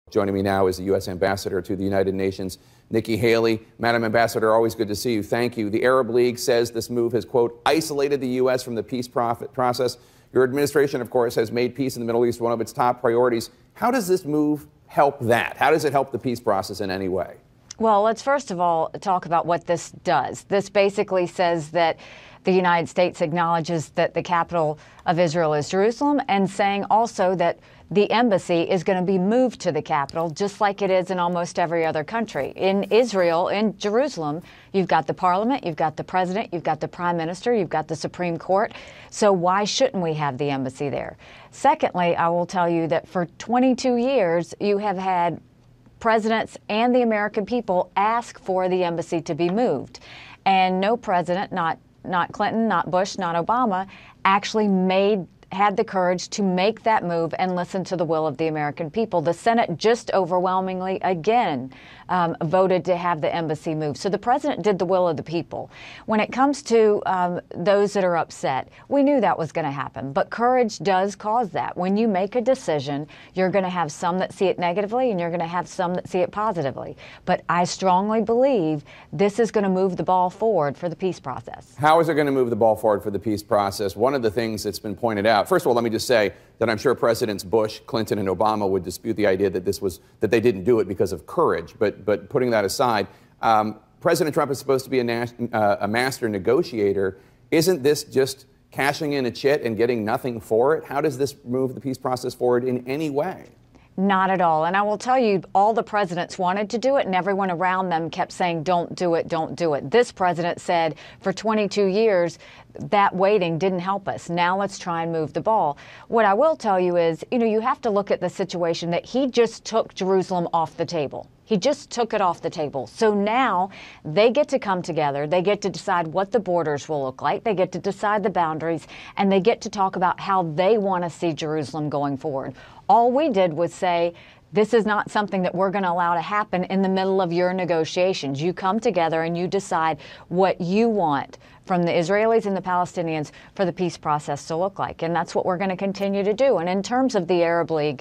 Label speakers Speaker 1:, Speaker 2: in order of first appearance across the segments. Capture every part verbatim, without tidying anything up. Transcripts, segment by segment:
Speaker 1: Joining me now is the U S Ambassador to the United Nations, Nikki Haley. Madam Ambassador, always good to see you. Thank you. The Arab League says this move has, quote, isolated the U S from the peace process. Your administration, of course, has made peace in the Middle East one of its top priorities. How does this move help that? How does it help the peace process in any way?
Speaker 2: Well, let's first of all talk about what this does. This basically says that the United States acknowledges that the capital of Israel is Jerusalem, and saying also that the embassy is going to be moved to the capital, just like it is in almost every other country. In Israel, in Jerusalem, you've got the parliament, you've got the president, you've got the prime minister, you've got the Supreme Court. So why shouldn't we have the embassy there? Secondly, I will tell you that for twenty-two years, you have had presidents and the American people ask for the embassy to be moved. And no president, not not Clinton, not Bush, not Obama, actually made had the courage to make that move and listen to the will of the American people. The Senate just overwhelmingly again um, voted to have the embassy moved. So the president did the will of the people. When it comes to um, those that are upset, we knew that was going to happen. But courage does cause that. When you make a decision, you're going to have some that see it negatively and you're going to have some that see it positively. But I strongly believe this is going to move the ball forward for the peace process.
Speaker 1: How is it going to move the ball forward for the peace process? One of the things that's been pointed out, first of all, let me just say that I'm sure Presidents Bush, Clinton, and Obama would dispute the idea that this was that they didn't do it because of courage. But but putting that aside, um, President Trump is supposed to be a, nas- uh, a master negotiator. Isn't this just cashing in a chit and getting nothing for it? How does this move the peace process forward in any way?
Speaker 2: Not at all. And I will tell you, all the presidents wanted to do it, and everyone around them kept saying, don't do it, don't do it. This president said for twenty-two years, that waiting didn't help us. Now let's try and move the ball. What I will tell you is, you know, you have to look at the situation that he just took Jerusalem off the table. He just took it off the table. So now they get to come together. They get to decide what the borders will look like. They get to decide the boundaries, and they get to talk about how they want to see Jerusalem going forward. All we did was say, this is not something that we're going to allow to happen in the middle of your negotiations. You come together and you decide what you want from the Israelis and the Palestinians for the peace process to look like. And that's what we're going to continue to do. And in terms of the Arab League,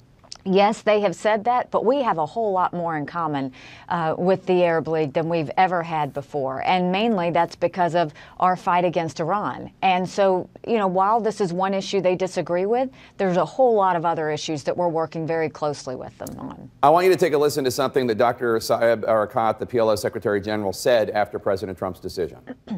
Speaker 2: yes, they have said that, but we have a whole lot more in common uh, with the Arab League than we've ever had before. And mainly that's because of our fight against Iran. And so, you know, while this is one issue they disagree with, there's a whole lot of other issues that we're working very closely with them on.
Speaker 1: I want you to take a listen to something that Doctor Saeb Erekat, the P L O Secretary General, said after President Trump's decision.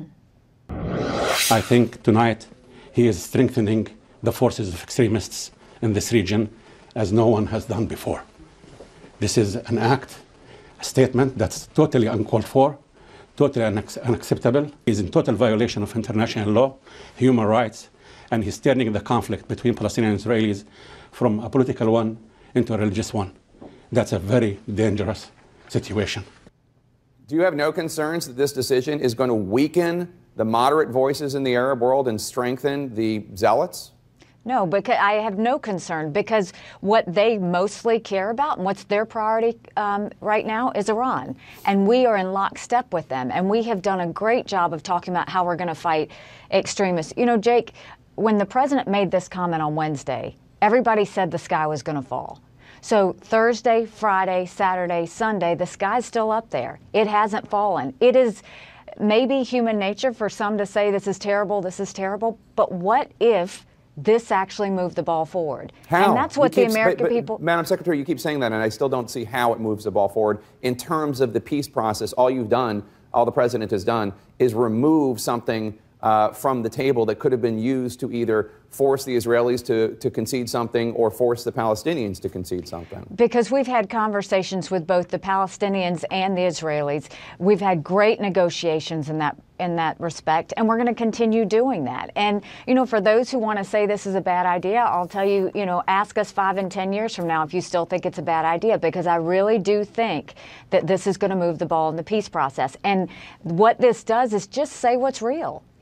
Speaker 3: I think tonight he is strengthening the forces of extremists in this region as no one has done before. This is an act, a statement that's totally uncalled for, totally unac- unacceptable. He's in total violation of international law, human rights, and he's turning the conflict between Palestinians and Israelis from a political one into a religious one. That's a very dangerous situation.
Speaker 1: Do you have no concerns that this decision is going to weaken the moderate voices in the Arab world and strengthen the zealots?
Speaker 2: No, because I have no concern, because what they mostly care about and what's their priority um, right now is Iran. And we are in lockstep with them. And we have done a great job of talking about how we're going to fight extremists. You know, Jake, when the president made this comment on Wednesday, everybody said the sky was going to fall. So Thursday, Friday, Saturday, Sunday, the sky's still up there. It hasn't fallen. It is maybe human nature for some to say this is terrible, this is terrible. But what if this actually moved the ball forward?
Speaker 1: How?
Speaker 2: And that's what the American
Speaker 1: but, but,
Speaker 2: people...
Speaker 1: Madam Secretary, you keep saying that, and I still don't see how it moves the ball forward. In terms of the peace process, all you've done, all the president has done, is remove something uh, from the table that could have been used to either force the Israelis to, to concede something or force the Palestinians to concede something.
Speaker 2: Because we've had conversations with both the Palestinians and the Israelis. We've had great negotiations in that in that respect, and we're going to continue doing that. And, you know, for those who want to say this is a bad idea, I'll tell you, you know, ask us five and ten years from now if you still think it's a bad idea, because I really do think that this is going to move the ball in the peace process. And what this does is just say what's real.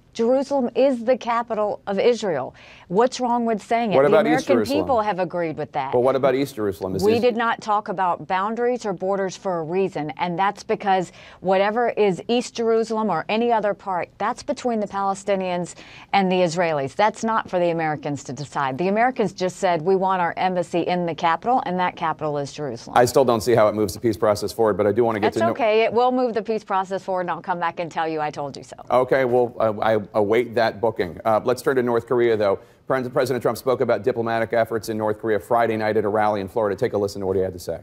Speaker 2: Jerusalem is the capital of Israel. What's wrong with saying it?
Speaker 1: What
Speaker 2: the
Speaker 1: about East
Speaker 2: American
Speaker 1: Jerusalem?
Speaker 2: people have agreed with that.
Speaker 1: But what about East Jerusalem? Is
Speaker 2: we
Speaker 1: this...
Speaker 2: did not talk about boundaries or borders for a reason, and that's because whatever is East Jerusalem or any other part, that's between the Palestinians and the Israelis. That's not for the Americans to decide. The Americans just said we want our embassy in the capital, and that capital is Jerusalem.
Speaker 1: I still don't see how it moves the peace process forward, but I do want to get
Speaker 2: That's
Speaker 1: to know...
Speaker 2: okay. It will move the peace process forward, and I'll come back and tell you I told you so.
Speaker 1: Okay, well, I, I await that booking. Uh, let's turn to North Korea, though. President Trump spoke about diplomatic efforts in North Korea Friday night at a rally in Florida. Take a listen to what he had to say.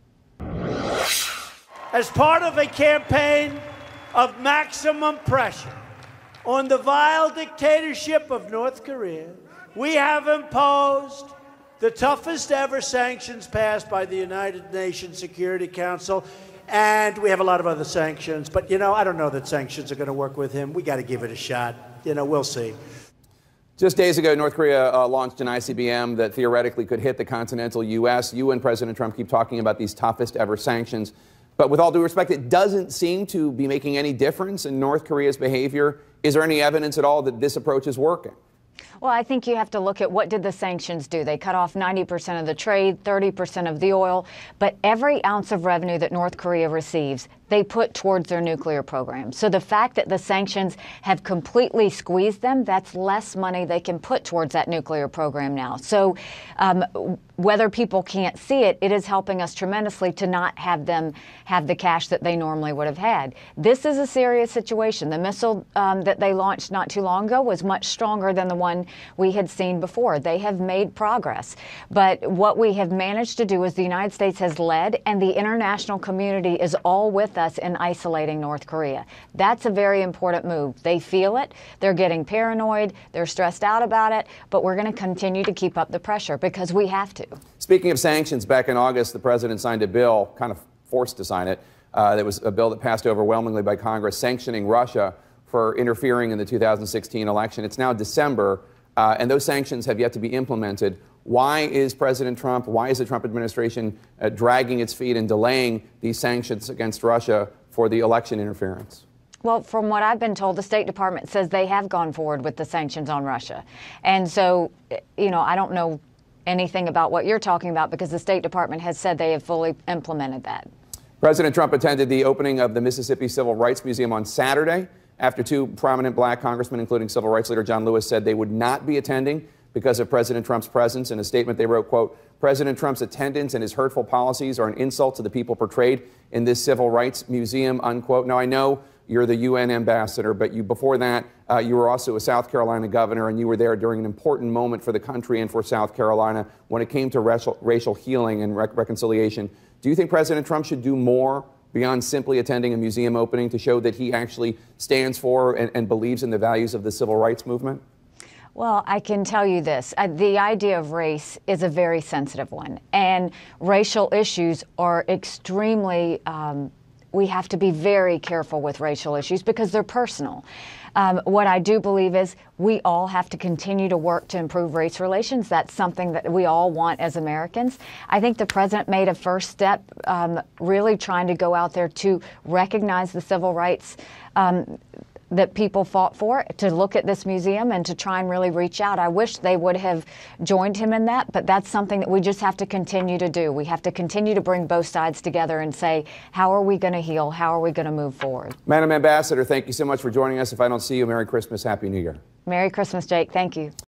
Speaker 4: As part of a campaign of maximum pressure on the vile dictatorship of North Korea, we have imposed the toughest ever sanctions passed by the United Nations Security Council. And we have a lot of other sanctions. But, you know, I don't know that sanctions are going to work with him. We got to give it a shot. You know, we'll see.
Speaker 1: Just days ago, North Korea uh, launched an I C B M that theoretically could hit the continental U S. You and President Trump keep talking about these toughest ever sanctions. But with all due respect, it doesn't seem to be making any difference in North Korea's behavior. Is there any evidence at all that this approach is working?
Speaker 2: Well, I think you have to look at what did the sanctions do. They cut off ninety percent of the trade, thirty percent of the oil, but every ounce of revenue that North Korea receives, they put towards their nuclear program. So the fact that the sanctions have completely squeezed them, that's less money they can put towards that nuclear program now. So um, whether people can't see it, it is helping us tremendously to not have them have the cash that they normally would have had. This is a serious situation. The missile um, that they launched not too long ago was much stronger than the one we had seen before. They have made progress. But what we have managed to do is the United States has led, and the international community is all with us in isolating North Korea. That's a very important move. They feel it. They're getting paranoid. They're stressed out about it. But we're going to continue to keep up the pressure because we have to.
Speaker 1: Speaking of sanctions, back in August, the president signed a bill, kind of forced to sign it. Uh, that was a bill that passed overwhelmingly by Congress sanctioning Russia for interfering in the two thousand sixteen election. It's now December, uh, and those sanctions have yet to be implemented. Why is President Trump, why is the Trump administration uh, dragging its feet and delaying these sanctions against Russia for the election interference?
Speaker 2: Well, from what I've been told, the State Department says they have gone forward with the sanctions on Russia. And so, you know, I don't know anything about what you're talking about because the State Department has said they have fully implemented that.
Speaker 1: President Trump attended the opening of the Mississippi Civil Rights Museum on Saturday after two prominent black congressmen, including civil rights leader John Lewis, said they would not be attending because of President Trump's presence. In a statement, they wrote, quote, President Trump's attendance and his hurtful policies are an insult to the people portrayed in this civil rights museum, unquote. Now, I know you're the U N ambassador, but you before that, uh, you were also a South Carolina governor, and you were there during an important moment for the country and for South Carolina when it came to racial, racial healing and rec- reconciliation. Do you think President Trump should do more beyond simply attending a museum opening to show that he actually stands for and, and believes in the values of the civil rights movement?
Speaker 2: Well, I can tell you this. Uh, the idea of race is a very sensitive one, and racial issues are extremely um, we have to be very careful with racial issues because they're personal. Um, what I do believe is we all have to continue to work to improve race relations. That's something that we all want as Americans. I think the president made a first step, um, really trying to go out there to recognize the civil rights um, that people fought for, to look at this museum and to try and really reach out. I wish they would have joined him in that, but that's something that we just have to continue to do. We have to continue to bring both sides together and say, how are we going to heal? How are we going to move forward?
Speaker 1: Madam Ambassador, thank you so much for joining us. If I don't see you, Merry Christmas, Happy New Year.
Speaker 2: Merry Christmas, Jake. Thank you.